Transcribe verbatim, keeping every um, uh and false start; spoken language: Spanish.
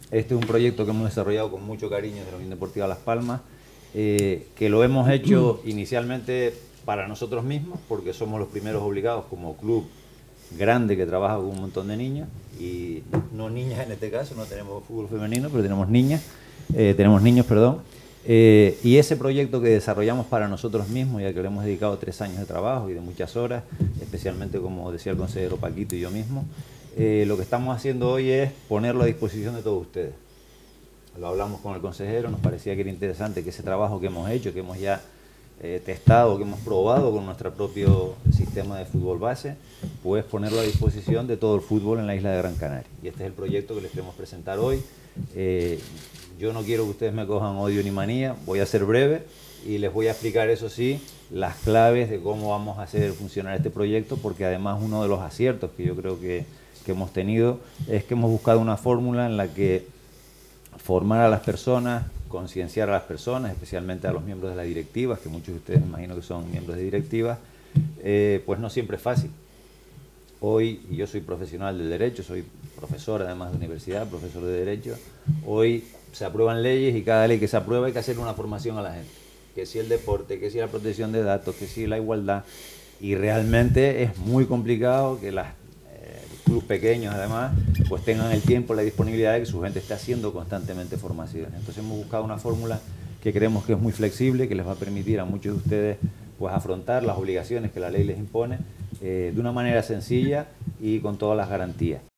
Este es un proyecto que hemos desarrollado con mucho cariño desde la Unión Deportiva Las Palmas, eh, que lo hemos hecho inicialmente para nosotros mismos, porque somos los primeros obligados como club grande que trabaja con un montón de niños, y no niñas en este caso, no tenemos fútbol femenino, pero tenemos niñas, eh, tenemos niños, perdón. Eh, y ese proyecto que desarrollamos para nosotros mismos, ya que le hemos dedicado tres años de trabajo y de muchas horas, especialmente como decía el consejero Paquito y yo mismo, eh, lo que estamos haciendo hoy es ponerlo a disposición de todos ustedes. Lo hablamos con el consejero, nos parecía que era interesante que ese trabajo que hemos hecho, que hemos ya eh, testado, que hemos probado con nuestro propio sistema de fútbol base, pues ponerlo a disposición de todo el fútbol en la isla de Gran Canaria. Y este es el proyecto que les queremos presentar hoy. Eh, yo no quiero que ustedes me cojan odio ni manía, voy a ser breve y les voy a explicar, eso sí, las claves de cómo vamos a hacer funcionar este proyecto, porque además uno de los aciertos que yo creo que, que hemos tenido es que hemos buscado una fórmula en la que formar a las personas, concienciar a las personas, especialmente a los miembros de las directivas, que muchos de ustedes me imagino que son miembros de directivas, eh, pues no siempre es fácil. Hoy, y yo soy profesional del derecho, soy profesor además de universidad, profesor de derecho, hoy se aprueban leyes y cada ley que se aprueba hay que hacer una formación a la gente. Que si el deporte, que si la protección de datos, que si la igualdad, y realmente es muy complicado que las eh, clubes pequeños además pues tengan el tiempo, la disponibilidad de que su gente esté haciendo constantemente formaciones. Entonces hemos buscado una fórmula que creemos que es muy flexible, que les va a permitir a muchos de ustedes pues afrontar las obligaciones que la ley les impone eh, de una manera sencilla y con todas las garantías.